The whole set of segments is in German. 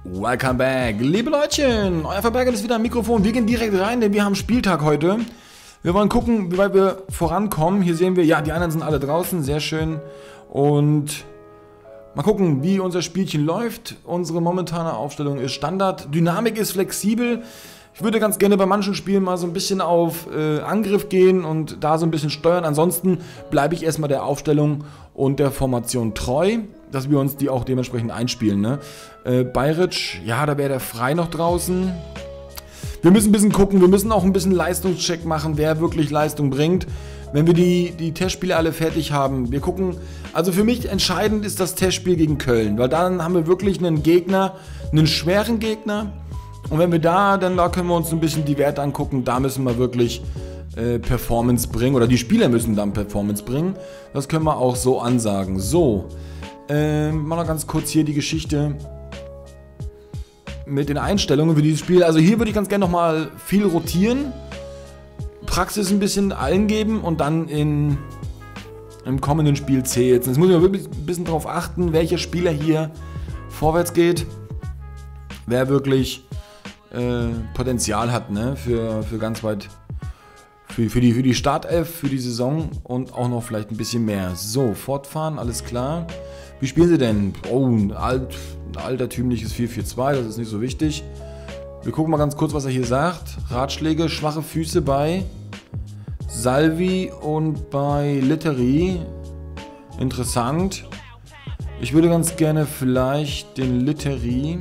Welcome back, liebe Leutchen, euer Verberger ist wieder am Mikrofon. Wir gehen direkt rein, denn wir haben Spieltag heute. Wir wollen gucken, wie weit wir vorankommen. Hier sehen wir, ja, die anderen sind alle draußen, sehr schön. Und mal gucken, wie unser Spielchen läuft. Unsere momentane Aufstellung ist Standard. Dynamik ist flexibel. Ich würde ganz gerne bei manchen Spielen mal so ein bisschen auf Angriff gehen und da so ein bisschen steuern. Ansonsten bleibe ich erstmal der Aufstellung und der Formation treu, dass wir uns die auch dementsprechend einspielen. Ne? Bayric, ja, da wäre der Frei noch draußen. Wir müssen ein bisschen gucken, wir müssen auch ein bisschen Leistungscheck machen, wer wirklich Leistung bringt. Wenn wir die Testspiele alle fertig haben, wir gucken, also für mich entscheidend ist das Testspiel gegen Köln, weil dann haben wir wirklich einen Gegner, einen schweren Gegner. Und wenn wir da können wir uns ein bisschen die Werte angucken, da müssen wir wirklich Performance bringen, oder die Spieler müssen dann Performance bringen. Das können wir auch so ansagen. So, mal noch ganz kurz hier die Geschichte mit den Einstellungen für dieses Spiel. Also hier würde ich ganz gerne nochmal viel rotieren, Praxis ein bisschen allen geben und dann im kommenden Spiel zählt. Jetzt muss ich mal wirklich ein bisschen darauf achten, welcher Spieler hier vorwärts geht, wer wirklich Potenzial hat, ne, für ganz weit, für die Startelf, für die Saison und auch noch vielleicht ein bisschen mehr. So, fortfahren, alles klar. Wie spielen sie denn? Oh, ein altertümliches 4-4-2, das ist nicht so wichtig. Wir gucken mal ganz kurz, was er hier sagt. Ratschläge, schwache Füße bei Salvi und bei Littery. Interessant. Ich würde ganz gerne vielleicht den Littery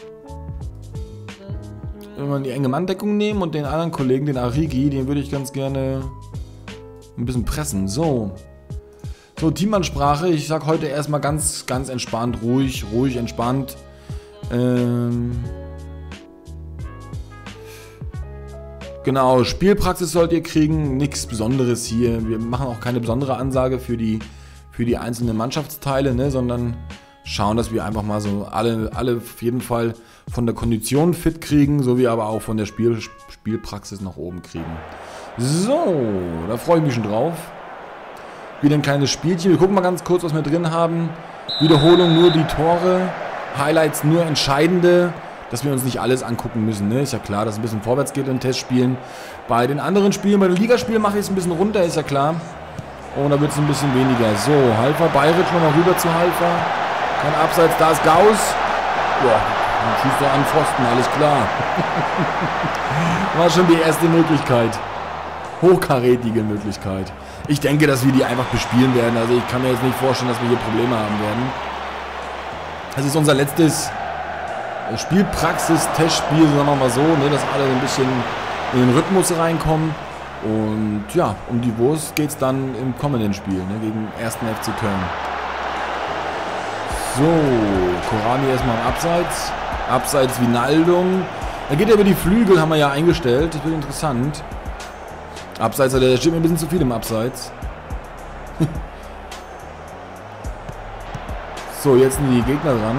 in die enge Manndeckung nehmen und den anderen Kollegen, den Arigi, den würde ich ganz gerne ein bisschen pressen. So, Teamansprache. Ich sag heute erstmal ganz entspannt, ruhig, entspannt. Genau, Spielpraxis sollt ihr kriegen, nichts Besonderes hier. Wir machen auch keine besondere Ansage für die einzelnen Mannschaftsteile, ne, sondern schauen, dass wir einfach mal so alle auf jeden Fall von der Kondition fit kriegen, sowie aber auch von der Spielpraxis nach oben kriegen. So, da freue ich mich schon drauf. Wieder ein kleines Spielchen. Wir gucken mal ganz kurz, was wir drin haben. Wiederholung nur die Tore, Highlights nur entscheidende, dass wir uns nicht alles angucken müssen. Ne? Ist ja klar, dass es ein bisschen vorwärts geht in Testspielen. Bei den anderen Spielen, bei den Ligaspielen mache ich es ein bisschen runter, ist ja klar. Und da wird es ein bisschen weniger. So, Halfer, Bayric noch rüber zu Halfer. Kein Abseits, da ist Gauss. Boah, dann schießt er an Pfosten, alles klar. War schon die erste Möglichkeit. Hochkarätige Möglichkeit. Ich denke, dass wir die einfach bespielen werden. Also ich kann mir jetzt nicht vorstellen, dass wir hier Probleme haben werden. Das ist unser letztes Spielpraxis-Testspiel, sagen wir mal so, ne, dass alle ein bisschen in den Rhythmus reinkommen. Und ja, um die Wurst geht es dann im kommenden Spiel, ne, gegen 1. FC Köln. So, Korani erstmal im Abseits. Abseits Wijnaldum. Da geht er über die Flügel, haben wir ja eingestellt. Das wird interessant. Abseits, da steht mir ein bisschen zu viel im Abseits. So, jetzt sind die Gegner dran.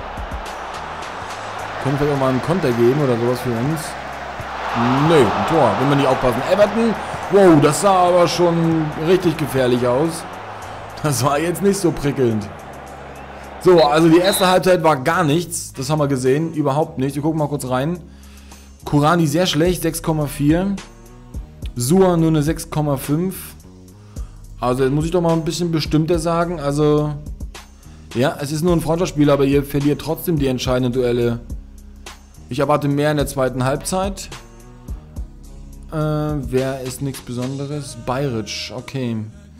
Können vielleicht auch mal einen Konter geben oder sowas für uns. Nö, ein Tor, wenn wir nicht aufpassen. Everton, wow, das sah aber schon richtig gefährlich aus. Das war jetzt nicht so prickelnd. So, also die erste Halbzeit war gar nichts. Das haben wir gesehen, überhaupt nicht. Wir gucken mal kurz rein. Korani sehr schlecht, 6,4. Sua nur eine 6,5. Also jetzt muss ich doch mal ein bisschen bestimmter sagen. Also, ja, es ist nur ein Freundschaftsspiel, aber ihr verliert trotzdem die entscheidenden Duelle. Ich erwarte mehr in der zweiten Halbzeit. Wer ist nichts Besonderes? Bayric, okay.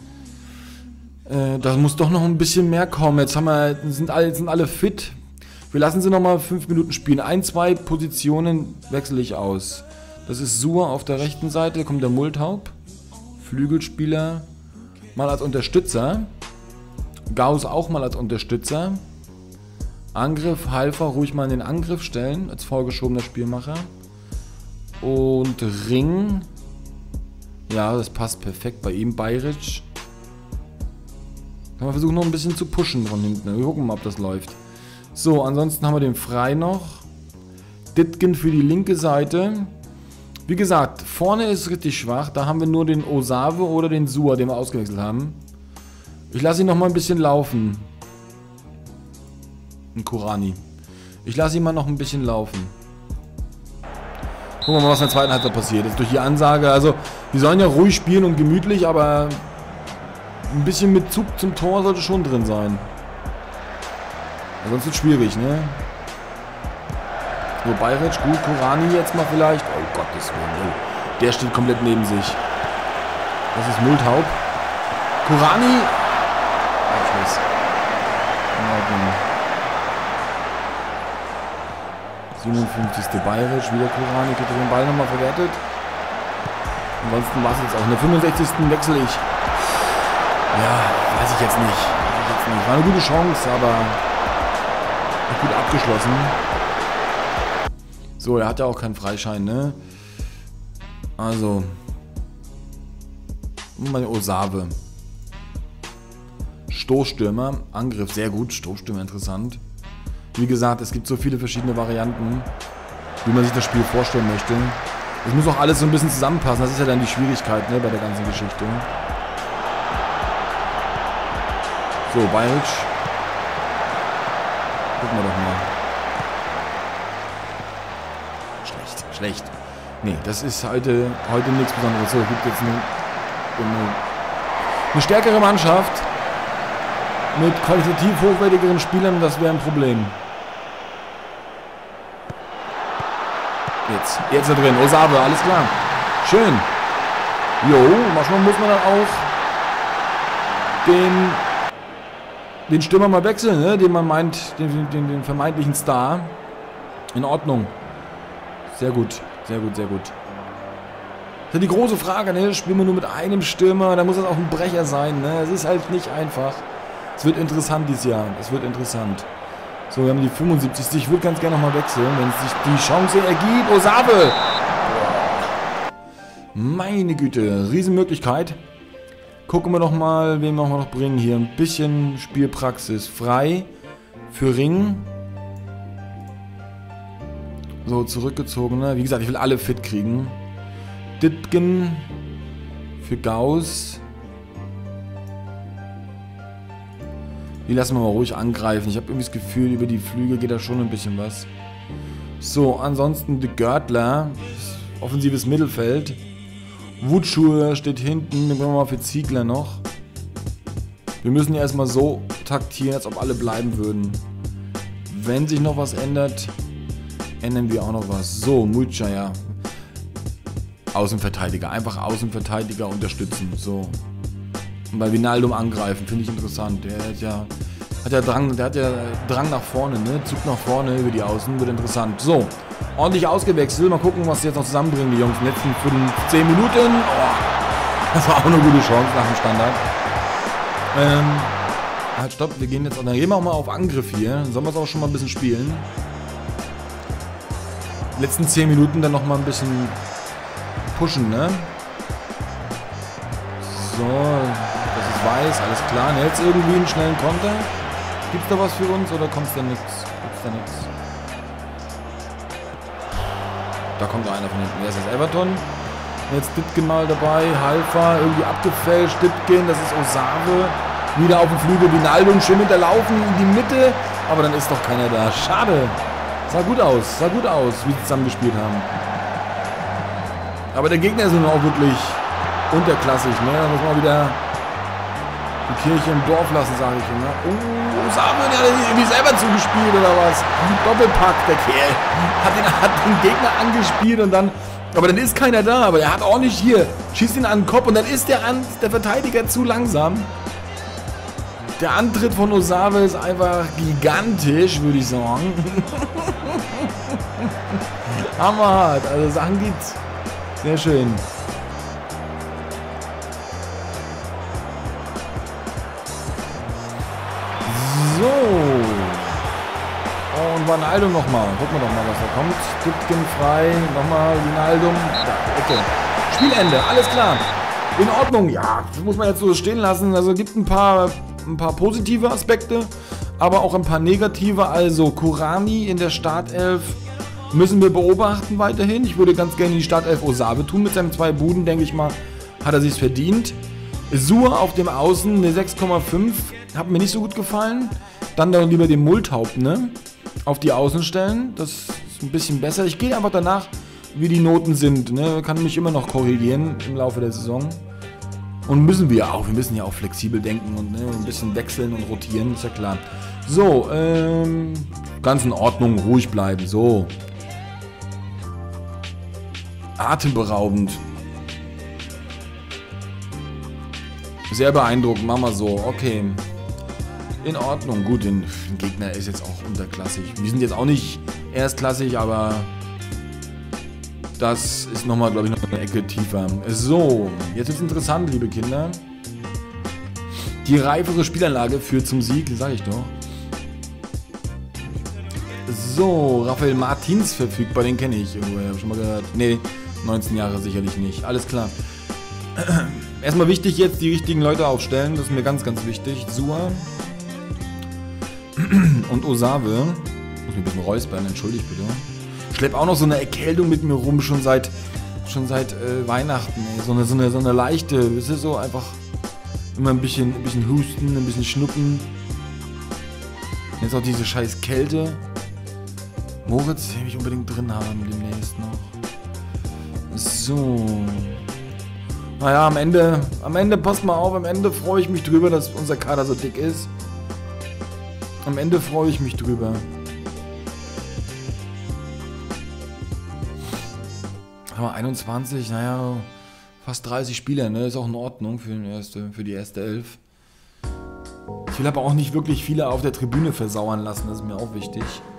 Da muss doch noch ein bisschen mehr kommen. Jetzt sind alle fit. Wir lassen sie noch mal 5 Minuten spielen. 1, 2 Positionen wechsle ich aus. Das ist Sua auf der rechten Seite. Da kommt der Multhaup. Flügelspieler mal als Unterstützer. Gauss auch mal als Unterstützer. Angriff, Halfer ruhig mal in den Angriff stellen. Als vorgeschobener Spielmacher. Und Ring. Ja, das passt perfekt bei ihm. Bayric. Kann man versuchen noch ein bisschen zu pushen von hinten. Wir gucken mal, ob das läuft. So, ansonsten haben wir den Frei noch. Ditgen für die linke Seite. Wie gesagt, vorne ist es richtig schwach. Da haben wir nur den Osave oder den Sua, den wir ausgewechselt haben. Ich lasse ihn noch mal ein bisschen laufen. Ein Korani. Ich lasse ihn mal noch ein bisschen laufen. Gucken wir mal, was in der zweiten Halbzeit passiert. Jetzt durch die Ansage, also die sollen ja ruhig spielen und gemütlich, aber ein bisschen mit Zug zum Tor sollte schon drin sein. Sonst wird es schwierig, ne? So, Bayric, gut, Kurani jetzt mal vielleicht. Oh Gottes Willen, oh. Der steht komplett neben sich. Das ist Multhaup. Kurani. Abschluss. In Ordnung. 57. Bayric, wieder Kurani, kriegt den Ball nochmal verwertet. Ansonsten war es jetzt auch. In der 65. wechsle ich. Ja, weiß ich jetzt nicht. War eine gute Chance, aber gut abgeschlossen. So, er hat ja auch keinen Freischein, ne? Also. Mal Osave. Stoßstürmer. Angriff, sehr gut. Stoßstürmer, interessant. Wie gesagt, es gibt so viele verschiedene Varianten, wie man sich das Spiel vorstellen möchte. Es muss auch alles so ein bisschen zusammenpassen. Das ist ja dann die Schwierigkeit, ne, bei der ganzen Geschichte. So, Bayric. Gucken wir doch mal. Schlecht. Nee, das ist heute nichts Besonderes. So, es gibt jetzt eine stärkere Mannschaft mit qualitativ hochwertigeren Spielern. Das wäre ein Problem. Jetzt da drin. Osave, alles klar. Schön. Jo, manchmal muss man dann auch den Stürmer mal wechseln, ne? Den man meint, den vermeintlichen Star. In Ordnung. Sehr gut. Das ist die große Frage, ne? Spielen wir nur mit einem Stürmer, da muss das auch ein Brecher sein, ne? Es ist halt nicht einfach. Es wird interessant dieses Jahr. Es wird interessant. So, wir haben die 75. Ich würde ganz gerne nochmal wechseln, wenn sich die Chance ergibt. Osave! Meine Güte, Riesenmöglichkeit. Gucken wir doch mal, wen wir noch bringen hier. Ein bisschen Spielpraxis. Frei für Ring. So, zurückgezogener. Wie gesagt, ich will alle fit kriegen. Dittgen für Gauss. Die lassen wir mal ruhig angreifen. Ich habe irgendwie das Gefühl, über die Flügel geht da schon ein bisschen was. So, ansonsten De Görtler. Offensives Mittelfeld. Wutschuhe steht hinten. Den bringen wir mal für Ziegler noch. Wir müssen ja erstmal so taktieren, als ob alle bleiben würden. Wenn sich noch was ändert, ändern wir auch noch was. So, Mulcha, ja. Außenverteidiger. Einfach Außenverteidiger unterstützen. So. Und bei Wijnaldum angreifen, finde ich interessant. Der hat ja Drang nach vorne, ne? Zug nach vorne über die Außen, wird interessant. So, ordentlich ausgewechselt. Mal gucken, was sie jetzt noch zusammenbringen, die Jungs. In den letzten 10 Minuten. Oh, das war auch eine gute Chance nach dem Standard. Halt, stopp, wir gehen jetzt, dann gehen wir auch mal auf Angriff hier. Dann sollen wir es auch schon mal ein bisschen spielen. Die letzten 10 Minuten dann noch mal ein bisschen pushen, ne? So, das ist weiß, alles klar. Und jetzt irgendwie einen schnellen Konter. Gibt's da was für uns oder kommt's da nichts? Da kommt einer von hinten. Wer ist das? Everton. Jetzt Dittgen mal dabei. Halfa irgendwie abgefälscht. Dittgen, das ist Osave. Wieder auf dem Flügel. Wijnaldum schön hinterlaufen in die Mitte. Aber dann ist doch keiner da. Schade. Sah gut aus, wie sie zusammengespielt haben. Aber der Gegner ist nun auch wirklich unterklassig, ne? Da muss man wieder die Kirche im Dorf lassen, sage ich. Ne? Oh, Osave, der hat irgendwie selber zugespielt oder was? Doppelpack, der Kerl. Hat den Gegner angespielt und dann... Aber dann ist keiner da, aber er hat ordentlich hier. Schießt ihn an den Kopf und dann ist der Verteidiger zu langsam. Der Antritt von Osave ist einfach gigantisch, würde ich sagen. Hammerhart, also Sachen gibt's. Sehr schön. So. Und Wijnaldum nochmal. Gucken wir doch mal, was da kommt. Dittgen frei. Nochmal Wijnaldum. Da, Ecke. Spielende, alles klar. In Ordnung, ja. Das muss man jetzt so stehen lassen. Also gibt ein paar positive Aspekte, aber auch ein paar negative. Also Kurani in der Startelf müssen wir beobachten weiterhin. Ich würde ganz gerne die Startelf Osave tun. Mit seinen 2 Buden, denke ich mal, hat er sich's verdient. Sur auf dem Außen, eine 6,5. Hat mir nicht so gut gefallen. Dann doch lieber den Multhaup, ne? auf die Außen stellen. Das ist ein bisschen besser. Ich gehe einfach danach, wie die Noten sind. Ne? Kann mich immer noch korrigieren im Laufe der Saison. Und müssen wir auch. Wir müssen ja auch flexibel denken und ein bisschen wechseln und rotieren, ist ja klar. So, ganz in Ordnung, ruhig bleiben. So. Atemberaubend. Sehr beeindruckend, machen wir so. Okay. In Ordnung. Gut, der Gegner ist jetzt auch unterklassig. Wir sind jetzt auch nicht erstklassig, aber das ist nochmal, glaube ich, noch eine Ecke tiefer. So, jetzt ist es interessant, liebe Kinder. Die reifere Spielanlage führt zum Sieg, sage ich doch. So, Rafael Martins verfügbar, den kenne ich irgendwo, habe ich schon mal gehört. Nee, 19 Jahre sicherlich nicht. Alles klar. Erstmal wichtig jetzt die richtigen Leute aufstellen, das ist mir ganz, ganz wichtig. Sua und Osave. Ich muss mich ein bisschen räuspern, entschuldigt bitte. Ich schleppe auch noch so eine Erkältung mit mir rum, schon seit Weihnachten. Ey. So eine leichte, es ist so einfach immer ein bisschen husten, ein bisschen schnuppen. Jetzt auch diese scheiß Kälte. Moritz, den will ich unbedingt drin haben demnächst noch. So. Naja, am Ende, passt mal auf, am Ende freue ich mich drüber, dass unser Kader so dick ist. Am Ende freue ich mich drüber. Haben wir 21, naja, fast 30 Spieler, ne? Ist auch in Ordnung für die erste Elf. Ich will aber auch nicht wirklich viele auf der Tribüne versauern lassen, das ist mir auch wichtig.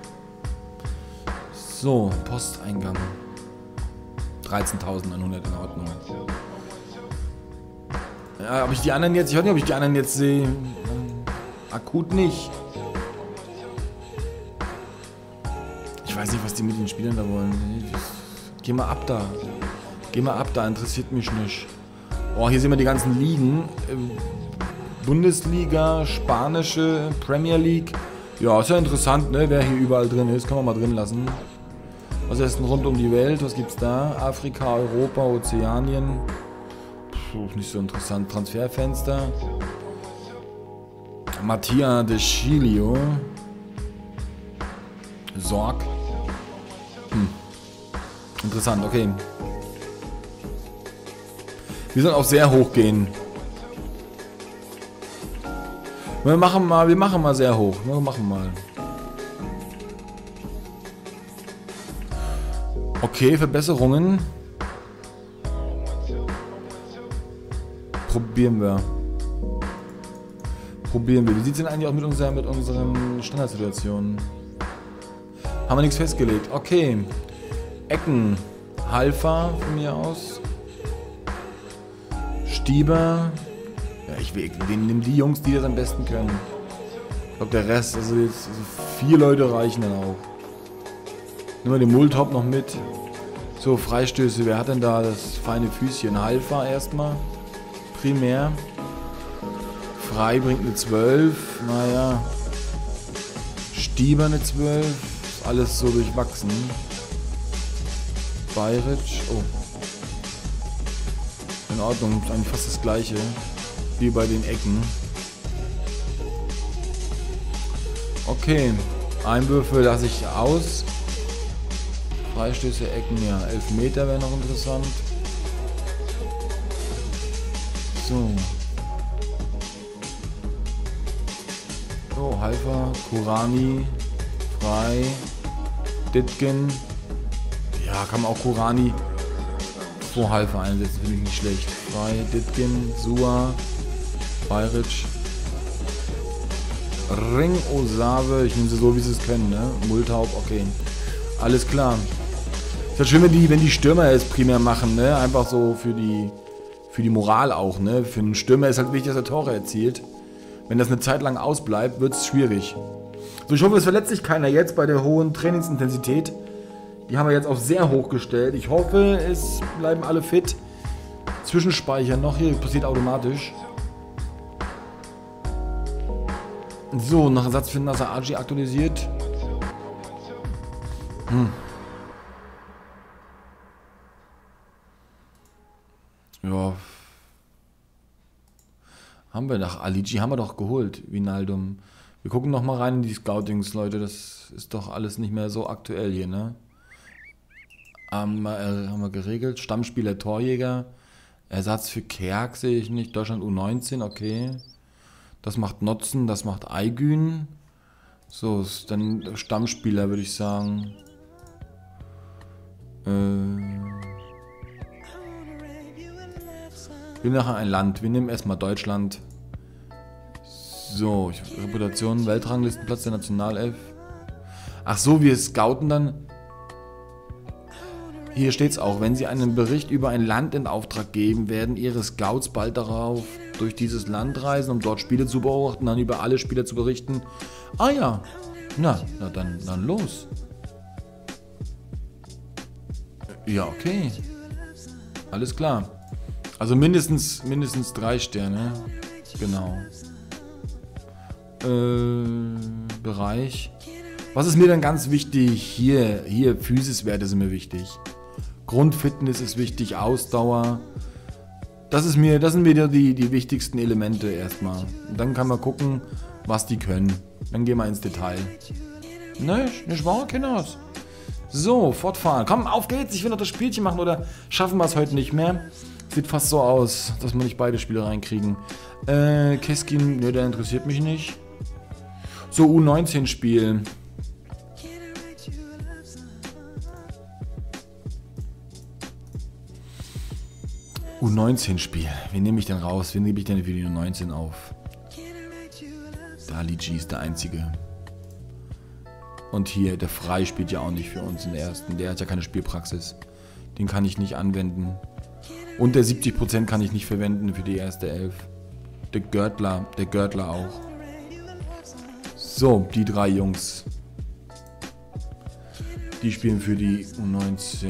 So, Posteingang. 13.100 in Ordnung. Ja, ob ich die anderen jetzt, ich weiß nicht, ob ich die anderen jetzt sehe. Akut nicht. Ich weiß nicht, was die mit den Spielern da wollen. Geh mal ab da. Geh mal ab da, interessiert mich nicht. Oh, hier sehen wir die ganzen Ligen. Bundesliga, Spanische, Premier League. Ja, ist ja interessant, ne, wer hier überall drin ist. Kann man mal drin lassen. Was ist denn rund um die Welt? Was gibt's da? Afrika, Europa, Ozeanien. Puh, nicht so interessant. Transferfenster. Mattia de Chilio. Sorg. Interessant, okay. Wir sollen auch sehr hoch gehen. Wir machen mal sehr hoch. Wir machen mal. Okay, Verbesserungen. Probieren wir. Wie sieht es denn eigentlich auch mit unseren Standardsituationen? Haben wir nichts festgelegt. Okay. Ecken. Halfa von mir aus. Stieber. Ja, nimm die Jungs, die das am besten können. Ich glaube, der Rest, also 4 Leute reichen dann auch. Nehmen wir den Multop noch mit. So, Freistöße. Wer hat denn da das feine Füßchen? Halfa erstmal. Primär. Frei bringt eine 12. Naja. Stieber eine 12. Alles so durchwachsen. Bayric. Oh. In Ordnung. Eigentlich fast das gleiche. Wie bei den Ecken. Okay. Einwürfe lasse ich aus. Freistöße, Ecken, ja. 11 Meter wäre noch interessant. So. So, Halfa, Kurani, Frei, Ditgen. Ja, kann man auch Kurani vor Halfa einsetzen, finde ich nicht schlecht. Frei, Ditgen, Sua, Bayric, Ring, Osave. Ich nehme sie so, wie sie es können, ne? Multaub, okay. Alles klar. Ist halt schön, wenn die Stürmer es primär machen, ne? Einfach so für die Moral auch, ne? Für einen Stürmer ist halt wichtig, dass er Tore erzielt. Wenn das eine Zeit lang ausbleibt, wird es schwierig. So, ich hoffe, es verletzt sich keiner jetzt bei der hohen Trainingsintensität. Die haben wir jetzt auf sehr hoch gestellt. Ich hoffe, es bleiben alle fit. Zwischenspeichern noch, hier passiert automatisch. So, nach Ersatz für Nasser Aji aktualisiert. Ja. Haben wir nach Aligi haben wir doch geholt. Wijnaldum Wir gucken nochmal rein in die Scoutings, Leute. Das ist doch alles nicht mehr so aktuell hier, ne? Haben wir geregelt. Stammspieler, Torjäger. Ersatz für Kerk sehe ich nicht. Deutschland U19, okay. Das macht Notzen, das macht Aygün. So, ist dann Stammspieler, würde ich sagen. Wir nachher ein Land. Wir nehmen erstmal Deutschland. So, Reputation, Weltranglistenplatz der Nationalelf. Ach so, wir scouten dann. Hier steht es auch, wenn Sie einen Bericht über ein Land in Auftrag geben, werden Ihre Scouts bald darauf durch dieses Land reisen, um dort Spiele zu beobachten, dann über alle Spieler zu berichten. Ah ja, na dann los. Ja, okay. Alles klar. Also mindestens 3 Sterne. Genau. Bereich. Was ist mir dann ganz wichtig? Hier Physiswerte sind mir wichtig. Grundfitness ist wichtig, Ausdauer. Das sind mir die wichtigsten Elemente erstmal. Und dann kann man gucken, was die können. Dann gehen wir ins Detail. Nicht wahr, Kinders? So, fortfahren. Komm, auf geht's. Ich will noch das Spielchen machen oder schaffen wir es heute nicht mehr? Sieht fast so aus, dass wir nicht beide Spiele reinkriegen. Keskin, ne, der interessiert mich nicht. So, U19-Spiel. U19-Spiel. Wen nehme ich denn raus? Wen nehme ich denn für die U19 auf? Dali G ist der Einzige. Und hier, der Frei spielt ja auch nicht für uns in der ersten. Der hat ja keine Spielpraxis. Den kann ich nicht anwenden. Und der 70% kann ich nicht verwenden für die erste Elf. Der Görtler auch. So, die 3 Jungs. Die spielen für die U19.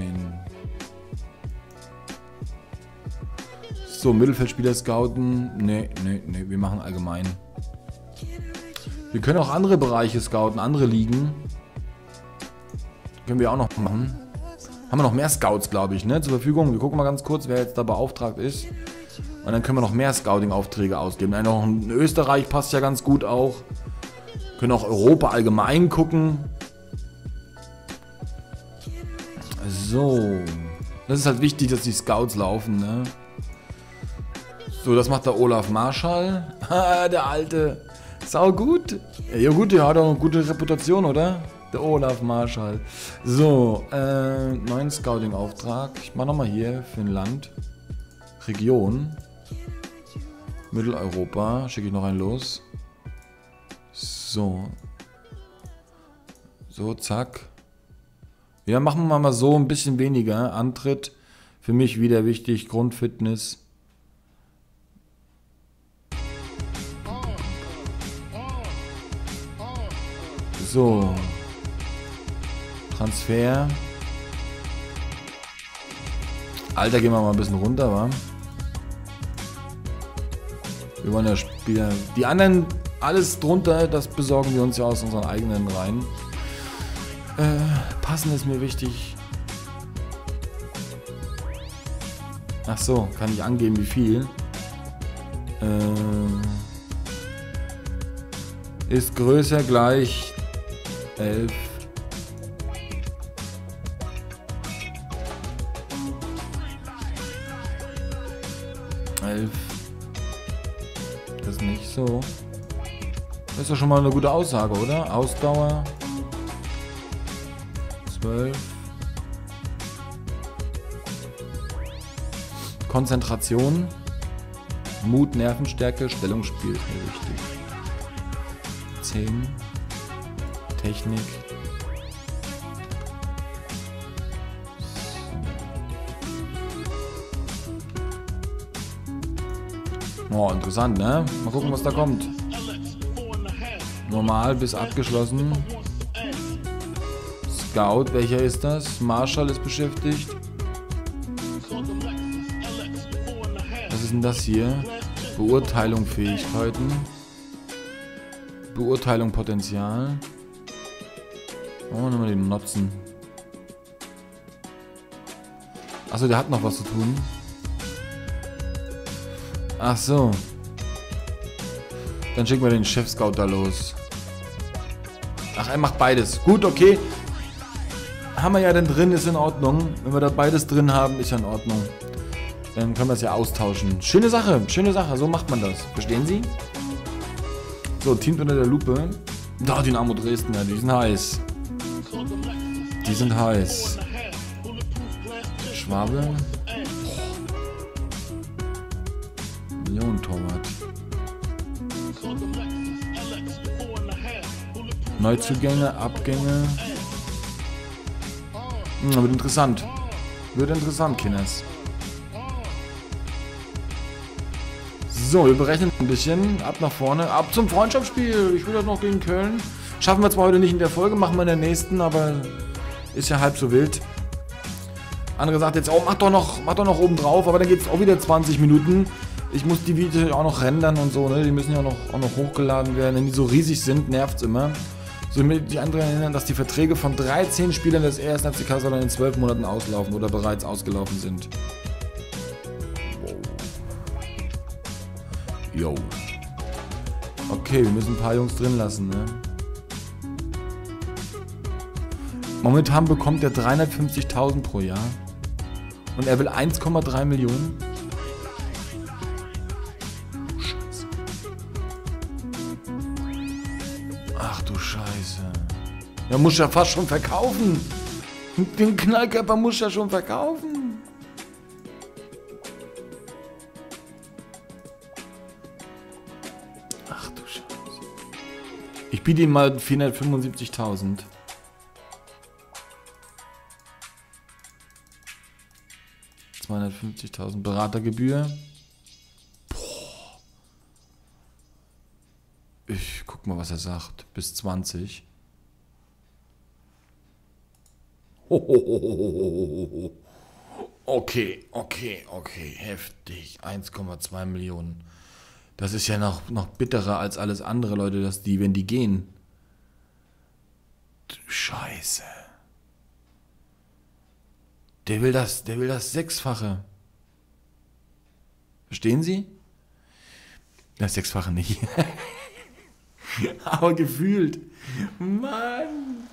So, Mittelfeldspieler scouten. Nee, wir machen allgemein. Wir können auch andere Bereiche scouten, andere Ligen. Können wir auch noch machen. Haben wir noch mehr Scouts, glaube ich, ne, zur Verfügung. Wir gucken mal ganz kurz, wer jetzt da beauftragt ist. Und dann können wir noch mehr Scouting-Aufträge ausgeben. Noch in Österreich passt ja ganz gut auch. Wir können auch Europa allgemein gucken. So. Das ist halt wichtig, dass die Scouts laufen, ne. So, das macht der Olaf Marschall. Der Alte. Sau gut. Ja gut, der hat auch eine gute Reputation, oder? Der Olaf Marschall. So, neuen Scouting-Auftrag. Ich mache nochmal hier für ein Land. Region. Mitteleuropa. Schicke ich noch einen los. So. So, zack. Ja, machen wir mal so ein bisschen weniger. Antritt. Für mich wieder wichtig. Grundfitness. So. Transfer. Alter, gehen wir mal ein bisschen runter, wa? Wir wollen ja Spieler. Die anderen, alles drunter, das besorgen wir uns ja aus unseren eigenen Reihen. Passen ist mir wichtig. Ach so, kann ich angeben, wie viel? Ist größer gleich 11. Das ist nicht so. Das ist doch schon mal eine gute Aussage, oder? Ausdauer 12. Konzentration. Mut, Nervenstärke, Stellungsspiel ist mir wichtig. 10. Technik. Oh, interessant, ne? Mal gucken, was da kommt. Normal bis abgeschlossen. Scout, welcher ist das? Marshall ist beschäftigt. Was ist denn das hier? Beurteilung Fähigkeiten. Beurteilung Potenzial. Oh, nehmen wir den Notzen. Achso, der hat noch was zu tun. Ach so. Dann schicken wir den Chef-Scout da los. Ach, er macht beides. Gut, okay. Haben wir ja dann drin, ist in Ordnung. Wenn wir da beides drin haben, ist ja in Ordnung. Dann können wir es ja austauschen. Schöne Sache, so macht man das. Verstehen Sie? So, Team unter der Lupe. Da, Dynamo Dresden, ja, die sind heiß. Die sind heiß. Schwabe. Millionentorwart. Neuzugänge, Abgänge. Wird interessant. Wird interessant, Kinders. So, wir berechnen ein bisschen. Ab nach vorne. Ab zum Freundschaftsspiel. Ich will das noch gegen Köln. Schaffen wir zwar heute nicht in der Folge, machen wir in der nächsten, aber ist ja halb so wild. Andere sagt jetzt, oh, mach doch noch oben drauf, aber dann geht es auch wieder 20 Minuten. Ich muss die Videos auch noch rendern und so, ne? Die müssen ja auch noch hochgeladen werden. Wenn die so riesig sind, nervt es immer. So mit die anderen erinnern, dass die Verträge von 13 Spielern des 1. FC Kassel in 12 Monaten auslaufen oder bereits ausgelaufen sind. Wow. Yo. Okay, wir müssen ein paar Jungs drin lassen, ne? Momentan bekommt er 350.000 pro Jahr. Und er will 1,3 Millionen. Scheiße. Ach du Scheiße. Ja, muss ja fast schon verkaufen. Den Knallkörper muss ja schon verkaufen. Ach du Scheiße. Ich biete ihm mal 475.000. 250.000 Beratergebühr. Boah. Ich guck mal, was er sagt. Bis 20. Hohohoho. Okay. Heftig. 1,2 Millionen. Das ist ja noch bitterer als alles andere, Leute, wenn die gehen. Scheiße. Der will das 6-fache. Verstehen Sie? Das 6-fache nicht. Aber gefühlt. Mann.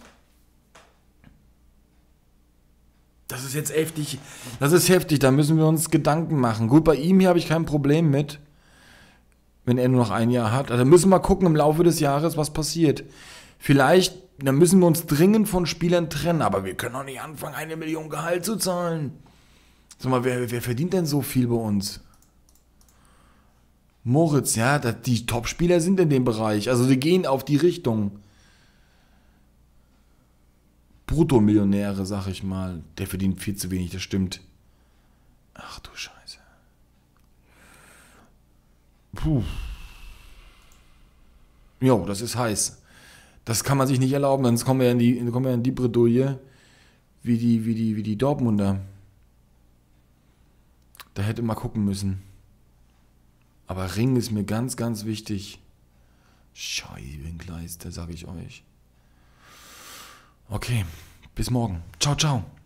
Das ist jetzt heftig. Das ist heftig, da müssen wir uns Gedanken machen. Gut, bei ihm hier habe ich kein Problem mit. Wenn er nur noch ein Jahr hat. Also müssen wir gucken im Laufe des Jahres, was passiert. Vielleicht, dann müssen wir uns dringend von Spielern trennen. Aber wir können doch nicht anfangen, 1 Million Gehalt zu zahlen. Sag mal, wer verdient denn so viel bei uns? Moritz, ja, die Top-Spieler sind in dem Bereich. Also sie gehen auf die Richtung. Bruttomillionäre, sag ich mal. Der verdient viel zu wenig, das stimmt. Ach du Scheiße. Puh. Jo, das ist heiß. Das kann man sich nicht erlauben, sonst kommen wir in die Bredouille wie die Dortmunder. Da hätte man gucken müssen. Aber Ring ist mir ganz, ganz wichtig. Scheibenkleister, sag ich euch. Okay, bis morgen. Ciao, ciao.